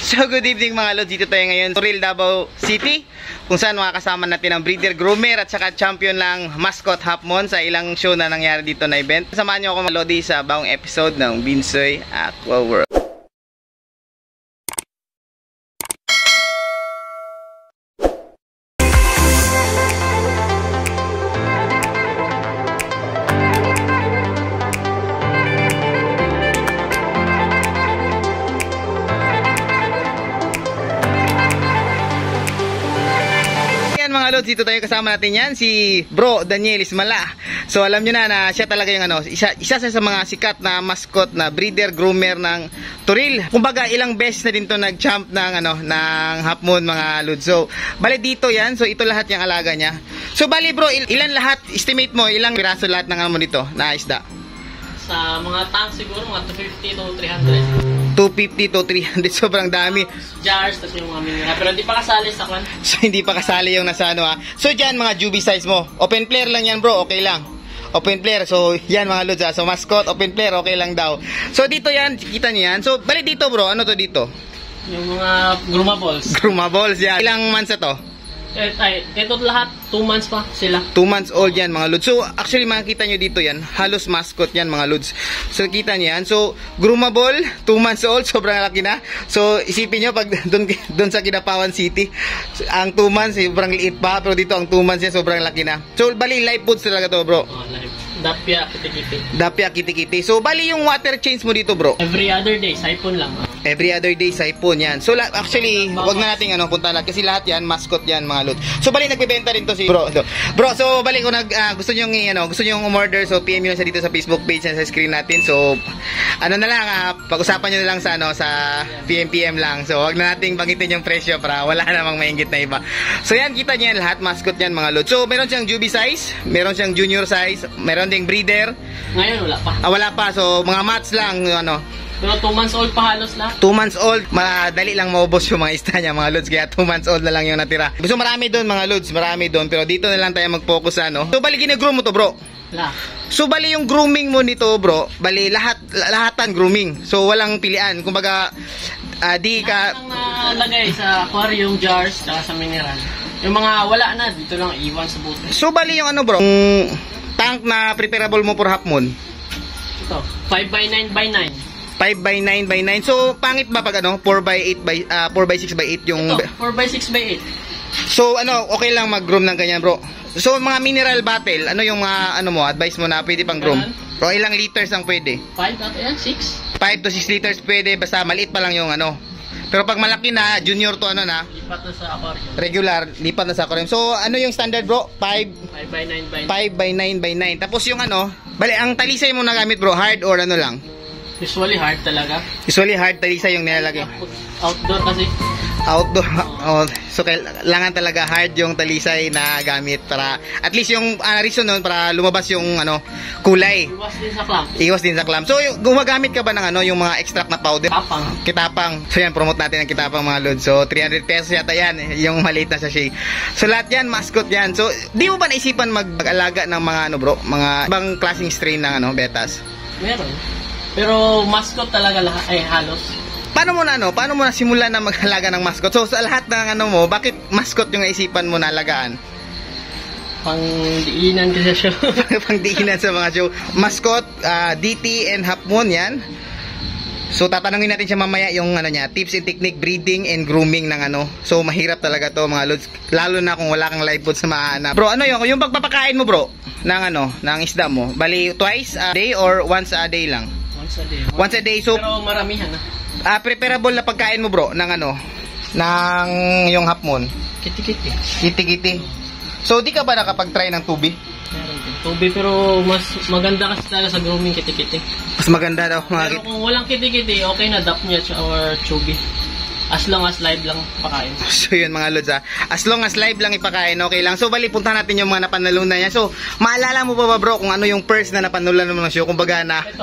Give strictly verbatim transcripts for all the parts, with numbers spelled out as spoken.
So good evening mga lods, dito tayo ngayon sa Real Davao City, kung saan makakasama natin ang breeder, groomer at saka champion ng mascot Hapmon sa ilang show na nangyari dito na event. Samahan nyo ako mga lodi sa bagong episode ng Binsoy Aqua World. Mga lods, dito tayo kasama natin yan si Bro Daniel Ismala. So alam nyo na na siya talaga yung ano, isa, isa sa mga sikat na mascot na breeder, groomer ng Toril. Kumbaga ilang beses na din to nag-champ ng ano, ng Hapmon mga lods. So bali dito yan, so ito lahat yung alaga niya. So bali bro, il ilan lahat, estimate mo ilang piraso lahat ng ano mo dito na isda? Sa mga tank siguro mga two fifty to three hundred. two fifty to three hundred, sobrang dami. Jars, tapos yung mga mineral. Pero hindi pa kasali sa kwan. So hindi pa kasali yung nasa ano ha. So dyan mga Juby size mo. Open player lang yan bro, okay lang. Open player, so yan mga lods ha. So mascot, open player, okay lang daw. So dito yan, kita niyo yan. So balik dito bro, ano to dito? Yung mga groomables. Groomables yan. Ilang months na to? Eh, ay, ito lahat, two months pa sila. two months old yan mga lods. So actually makikita nyo dito yan, halos mascot yan mga lods. So kita nyo yan. So groomable, two months old, sobrang laki na. So isipin nyo pag doon, doon sa Kidapawan City, ang two months sobrang liit pa, pero dito ang two months yan sobrang laki na. So bali live foods talaga to bro. Oh, live. Dapya, kitikiti. Dapya, kitikiti. So bali yung water change mo dito bro. Every other day, siphon lang. Every other day siphon yan. So actually, wag na nating ano punta lahat kasi lahat yan mascot yan mga lods. So bali nagbebenta rin to si bro. So, bro, so bali kung nag uh, gusto niyo ng ano, gusto niyo ng umorder, so P M niyo sa dito sa Facebook page na sa screen natin. So ano na lang, uh, pag-usapan niyo na lang sa ano sa P M P M lang. So wag na nating banggitin yung presyo para wala namang maingit na iba. So yan, kita niyo yan lahat mascot yan mga lods. So meron siyang Juby size, meron siyang junior size, meron ding breeder. Ngayon wala pa. Ah, wala pa. So mga mats lang ano. Pero two months old pa halos lahat. two months old, madali lang maubos yung mga ista niya mga lods. Kaya two months old na lang yung natira. So marami doon mga lods, marami doon. Pero dito na lang tayo mag-focus sa ano. So bali gina-groom mo to bro? Wala. So bali yung grooming mo nito bro, bali lahat, lahatan grooming. So walang pilian. Kumbaga, uh, di ka... Lahat ang nalagay sa aquarium, jars, saka sa mineral. Yung mga wala na, dito lang iwan sa bote. So bali yung ano bro, yung tank na preparable mo for Hapmon? Ito, five by nine by nine. five by nine by nine. So, pangit ba pag ano? four by eight by, uh, four by six by eight yung... Ito, four by six by eight. So, ano, okay lang mag-groom ng ganyan, bro. So, mga mineral bottle, ano yung mga, ano mo, advice mo na pwede pang groom? Bro, ilang liters ang pwede? five at yan, six. five to six liters pwede, basta maliit pa lang yung ano. Pero pag malaki na, junior to ano na, Lipat na sa aquarium. regular, lipat na sa aquarium. So, ano yung standard, bro? five five by nine by nine. five by nine by nine. Tapos yung ano, bali, ang talisay mo nagamit, bro, hard or ano lang? Usually hard talaga. Usually hard talisay yung nilalagay. Outdoor kasi. Outdoor. Oh, so kailangan talaga hard yung talisay na gamit para at least yung uh, reason nun para lumabas yung ano kulay. Iwas din sa clamp. Iwas din sa clamp. So yung, gumagamit ka ba ng ano yung mga extract na powder? Kitapang. Kitapang. So yan, promote natin ang kitapang mga lods. So three hundred pesos yata yan, yung maliit na sachet. So lahat yan mascot yan. So di mo ba naisipan mag-alaga ng mga ano bro, mga ibang klaseng strain ng ano betas? Meron. Pero mascot talaga lahat ay halos. Paano mo na ano? Paano mo na simulan na mag-alaga ng mascot? So sa lahat ng ano mo, bakit mascot yung naisipan mo na alagaan? Pangdiinan kasi siya. Pangdiinan sa mga show. Mascot, uh, D T and Hapmon yan. So tatanungin natin siya mamaya yung ano niya, tips and technique, breeding and grooming ng ano. So mahirap talaga to mga lods, lalo na kung wala kang live foods na mahanap. Bro, ano yung yung pagpapakain mo bro ng ano, ng isda mo? Bali twice a day or once a day lang? Once a day. Once a day. So pero maramihan na. Uh, preferable na pagkain mo bro ng ano, ng yung Hapmon? Kiti-kiti. Kiti-kiti. So di ka ba nakapag-try ng tubi? Meron din. Tubi pero mas maganda kasi talaga sa grooming kiti-kiti. Mas maganda daw mga pero kung walang kiti-kiti, okay na dap niya or chubby. As long as live lang pakain. So yun mga lods ha. As long as live lang ipakain, okay lang. So bali, punta natin yung mga napanalunan niya. So maalala mo ba ba bro kung ano yung first na napanalunan mo ng show? Kumbaga na... Ito.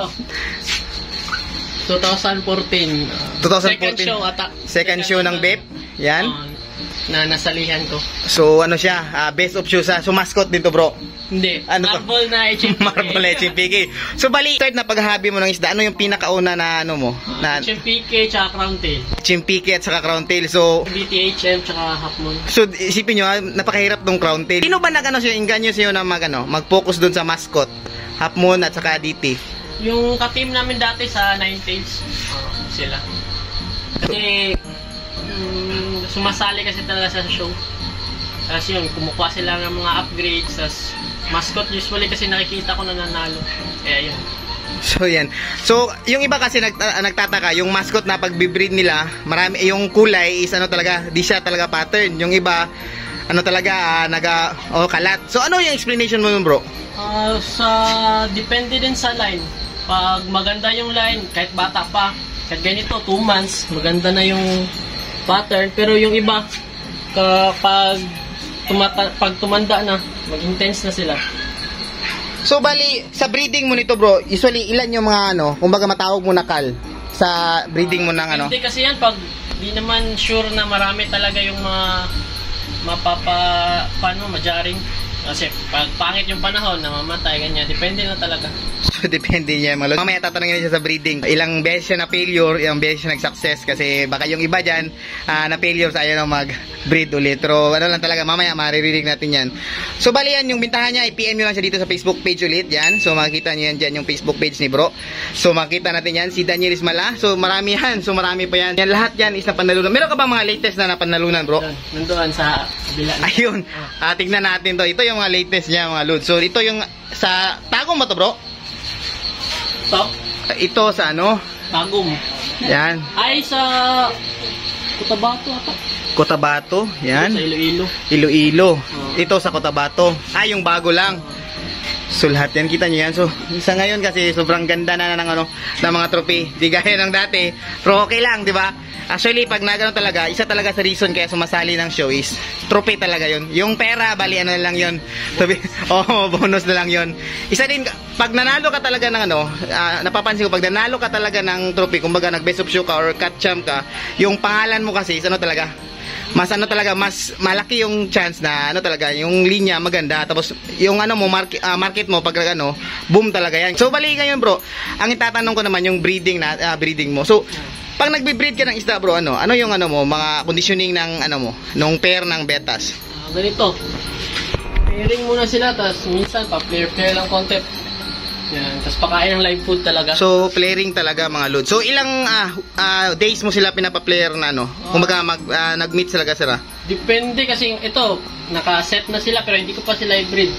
twenty fourteen. Uh, twenty fourteen. Second show ata. Second show ng Bep. Yan. Uh, na nasalihan ko. So ano siya, ah, best of shoes ha. So mascot din to bro. Hindi, Ano to? marble na H M P K. Marble H M P K. So bali, start na paghahabi mo ng isda, ano yung pinakauna na ano mo? Na H M P K tsaka crown tail. H M P K at saka crown tail. So B T H M tsaka half moon. So isipin nyo ha, napakahirap tong crown tail. Sino ba nag-ano siya, inganyo siya na mag, ano, mag-focus doon sa mascot? Half moon at saka D T. Yung ka-team namin dati sa Nine Tails, uh, sila. Kasi um, sumasali kasi talaga sa show. Tapos yun, kumukuha sila ng mga upgrades. Tapos mascot usually kasi nakikita ko na nanalo. Kaya yun. So yan. So yung iba kasi nag, uh, nagtataka, yung mascot na pagbi-breed nila, marami yung kulay is ano talaga, di siya talaga pattern. Yung iba ano talaga uh, naga oh, kalat. So ano yung explanation mo nun, bro? Uh, sa depende din sa line. Pag maganda yung line, kahit bata pa, kahit ganito two months, maganda na yung pattern. Pero yung iba kapag tumata, pag tumanda na, mag-intense na sila. So bali, sa breeding mo nito bro, usually ilan yung mga ano, kumbaga matawag mo na kal sa breeding mo ng ano? Hindi kasi yan, pag di naman sure na marami talaga yung mga mapapa, paano, majaring. Kasi pag pangit yung panahon, namamatay, ganyan, depende na talaga. So depende niya mga lolo. Mamaya tatanungin siya sa breeding. Ilang beses siya na failure, ilang beses siya nag-success kasi baka yung iba dyan uh, na failure sa ayaw na mag-breed ulit. Pero ano lang talaga, mamaya maririnig natin yan. So bali yan, yung bintahan niya, i-P M nyo lang siya dito sa Facebook page ulit. Yan. So makikita nyo yan dyan yung Facebook page ni bro. So makikita natin yan, si Daniel Ismala. So marami yan. So marami pa yan. Yan lahat yan is napanalunan. Meron ka ba mga latest na napanalunan bro? Nandoon sa kabila. Ayun. Ah, tignan natin to. Ito yung mga latest niya mga load. So ito yung sa Tagum ba to bro? Ito? Ito sa ano? Tagum. Yan. Ay, sa Cotabato ata. Cotabato. Yan. Sa Iloilo. Iloilo. Oh. Ito sa Cotabato. Ah, yung bago lang. So lahat yan, kita nyo yan. So sa ngayon kasi sobrang ganda na ng ano, ng mga trophy. Di gaya ng dati. Pero okay lang, di ba? Actually, pag nagano talaga, isa talaga sa reason kaya sumasali ng show is trophy talaga yun. Yung pera, bali ano na lang yun. Sabi, oh, bonus na lang yun. Isa din, pag nanalo ka talaga ng ano, uh, napapansin ko, pag nanalo ka talaga ng trophy, kumbaga nag best of show ka or cut champ ka, yung pangalan mo kasi, is ano talaga, mas ano talaga, mas malaki yung chance na ano talaga, yung linya maganda, tapos yung ano mo, market, uh, market mo, pag ano, boom talaga yan. So, bali ngayon bro, ang itatanong ko naman yung breeding na, uh, breeding mo. So, pag nagbe-breed ka ng isda bro, ano, ano yung ano mo, mga conditioning ng ano mo, nung pair ng betas? Uh, ganito. Pairing muna sila, tapos minsan pa player-player lang content. Yan, tapos pakain ng live food talaga. So, playering talaga mga load. So, ilang uh, uh, days mo sila pinapa-player na ano? Uh, Kumbaga mag, uh, nag-meet talaga sila? Depende kasi ito, naka-set na sila pero hindi ko pa sila i-breed.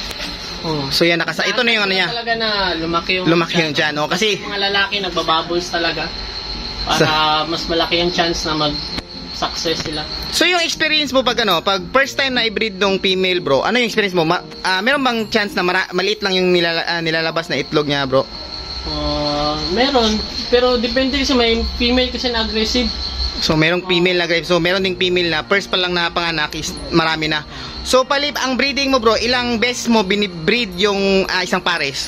Oh, so yan nakasa. Ito na yung ano niya. Talaga na lumaki yung lumaki yung dyan, no? Kasi mga lalaki nagbabubbles talaga. Para sa, mas malaki yung chance na mag-success sila. So yung experience mo pag ano, pag first time na i-breed ng female bro, ano yung experience mo? Ma uh, meron bang chance na maliit lang yung nilala uh, nilalabas na itlog niya bro? Uh, meron. Pero depende kasi may female kasi na aggressive. So merong female na aggressive. So meron ding female na first pa lang na panganak is marami na. So palip ang breeding mo bro, ilang beses mo binibreed yung uh, isang pares?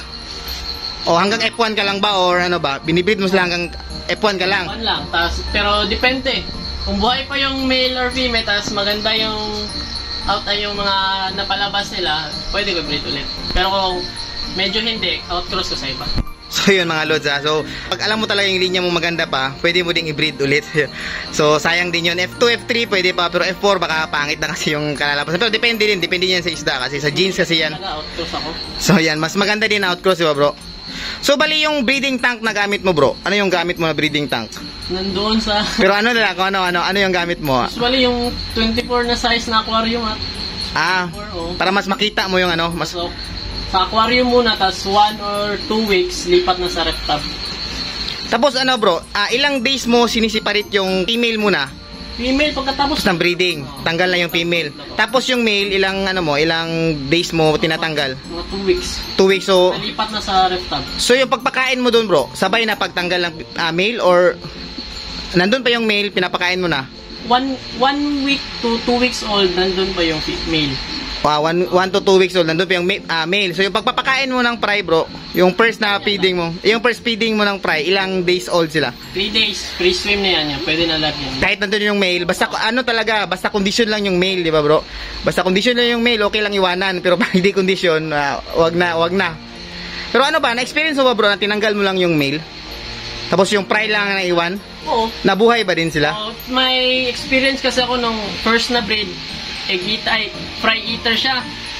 O hanggang F one ka lang ba or ano ba? Binibreed mo sila hanggang F one ka lang? F one lang. Tas, pero depende. Kung buhay pa yung male or female, tas maganda yung out ay yung mga napalabas nila, pwede ko breed ulit. Pero kung medyo hindi, outcross ko sa iba. So yun mga lods ha. So pag alam mo talaga yung linya mo maganda pa, pwede mo ding i-breed ulit. So sayang din yun. F two, F three pwede pa, pero F four baka pangit na kasi yung kalalabasan. Pero depende din, depende din yan sa isda kasi sa genes kasi yan. Outcross ako. So yan, mas maganda din outcross diba bro? So bali yung breeding tank na gamit mo bro, ano yung gamit mo na breeding tank? Nandoon sa... Pero ano na lang, ano, ano, ano yung gamit mo? Usually yung twenty-four na size na aquarium at... Ah, para mas makita mo yung ano, mas... So, sa aquarium muna, tas one or two weeks, lipat na sa ref tub. Tapos ano bro, ah, ilang days mo sinisiparit yung female muna? Female pagkatapos ng breeding, tanggal na yung female. Tapos yung male, ilang ano mo, ilang days mo tinatanggal? Mga two weeks. Two weeks, so... Lipat na sa ref tub. So yung pagpakain mo dun bro, sabay na pagtanggal ng uh, male or... Nandun pa yung male, pinapakain mo na? One, one week to two weeks old, nandun pa yung male. Ah, one, one to two weeks old, nandun pa yung ma- ah, male. So yung pagpapakain mo ng fry bro, yung first na feeding mo, yung first feeding mo ng fry, ilang days old sila? three days, free swim na yan, yan. Pwede na lahat yan. Kahit nandun yung male, basta ano talaga, basta condition lang yung male, di ba bro? Basta condition lang yung male, okay lang iwanan. Pero pag hindi condition, uh, wag na, wag na. Pero ano ba, na-experience mo ba bro na tinanggal mo lang yung male? Tapos yung fry lang na iwan? Oo. Nabuhay ba din sila? Uh, may experience kasi ako nung first na breed, egg eat, ay, fry eater siya.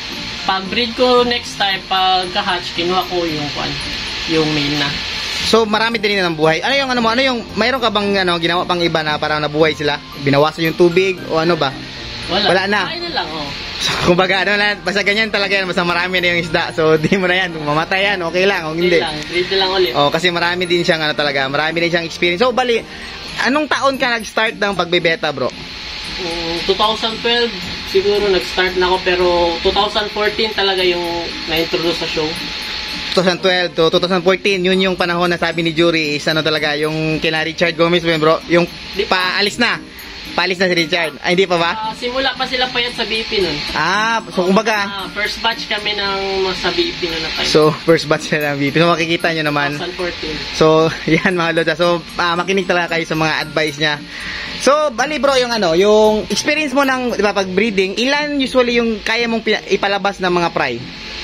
Pag breed ko next time, pag ka-hatch, kinuha ko yung kwan, yung male na. So marami din na ng buhay. Ano yung ano mo? Ano yung mayroon ka bang ano ginawa pang iba na parang nabuhay sila? Binawasan yung tubig o ano ba? Wala. Wala na. Ay na lang, oh. So kumbaga ano lang, basta ganyan talaga yan, basta marami na yung isda. So di mo na yan, kung mamatay yan, okay lang, o hindi. Okay lang, breed na lang ulit. Oh, kasi marami din siyang ano talaga, marami din siyang experience. So bali, anong taon ka nag-start ng pagbebeta, bro? Um, twenty twelve siguro nag-start na ako, pero twenty fourteen talaga yung na-introduce sa show. twenty twelve to twenty fourteen, yun yung panahon na sabi ni Jury is ano talaga, yung kina Richard Gomez, bro, yung paalis na. Paalis na si Richard. Ay, hindi pa ba? Uh, simula pa sila payat sa B P nun. Ah, so kumbaga, Uh, first batch kami ng sa B P nun na tayo. so first batch na ng B P. So makikita nyo naman. twenty fourteen. So, yan mga lods. So, uh, makinig talaga kayo sa mga advice niya. So, bali bro, yung ano, yung experience mo ng, di ba, pag breeding, ilan usually yung kaya mong pina- ipalabas ng mga fry?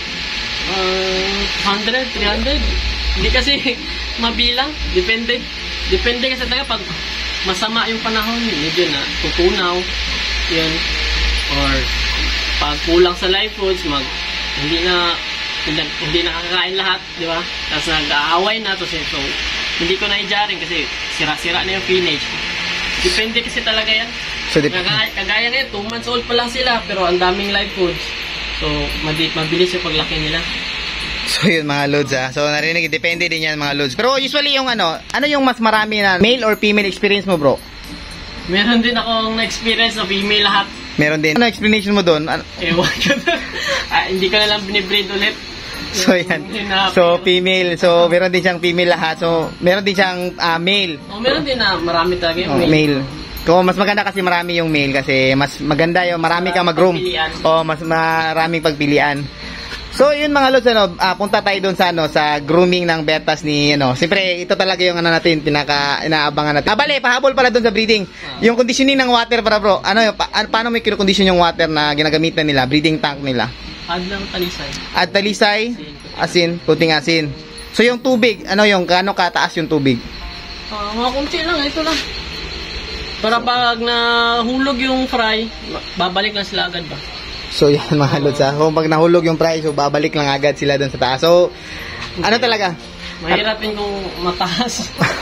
Uh, one hundred, three hundred. Hindi kasi mabilang. Depende. Depende kasi talaga pag masama yung panahon, medyo na tutunaw. Yun. Or pag kulang sa live foods, mag, hindi na hindi, hindi nakakain lahat, di ba? Tapos nag-aaway na. Tapos, so, hindi ko na i-jaring kasi sira-sira na yung finnage. Depende kasi talaga yan. So, dip- Kagaya, kagaya na yun, two months old pa lang sila, pero ang daming live foods. So, madi- mabilis yung paglaki nila. So yun mga loads ah. So narinig, depende din yan mga loads. Pero usually yung ano, ano yung mas marami na male or female experience mo bro? Meron din akong na-experience na female lahat. Meron din. Ano explanation mo doon? Ano? Ewan ko na. Ah, hindi ko na lang binibreed ulit. So yan. So female. So meron din siyang female lahat. So meron din siyang uh, male. Oh, meron din na marami talaga yung Oh, male. male. Kung mas maganda kasi marami yung male kasi mas maganda yung marami kang mag-room. O mas maraming pagpilian. So yun mga lods, ano, uh, punta tayo doon sa ano sa grooming ng betas ni ano. Siyempre ito talaga yung ano natin pinaka inaabangan natin. Ah, bale, pahabol pala doon sa breeding. Uh. Yung conditioning ng water para bro. Ano yung pa, paano may kino-condition yung water na ginagamitan nila, breeding tank nila? Add lang talisay. Add talisay, asin, puting asin. So yung tubig, ano yung gaano kataas yung tubig? Ah, uh, mga kunti lang, ito lang. Para pag nahulog yung fry, babalik lang sila agad ba? So yan mga lods ha. Kung pag nahulog yung fry, so babalik lang agad sila doon sa taas. So ano talaga? Mahirap din kung mataas.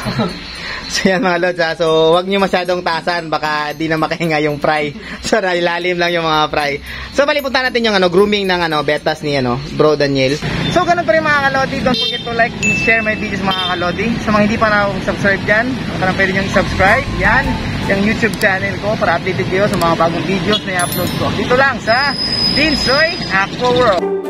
So yan mga lods ha. So wag nyo masyadong taasan, baka di na makahinga yung fry. So nailalim lang yung mga fry. So bali punta natin yung ano grooming ng ano betas ni ano Bro Daniel. So ganun pa rin mga kalodi. Don't forget to like and share my videos mga kalodi. Sa mga hindi pa na-subscribe dyan, parang pwede nyo i-subscribe. Yan, yung YouTube channel ko para updated kayo sa mga bagong videos na i-upload ko. Dito lang sa Dinsoy Aqua World.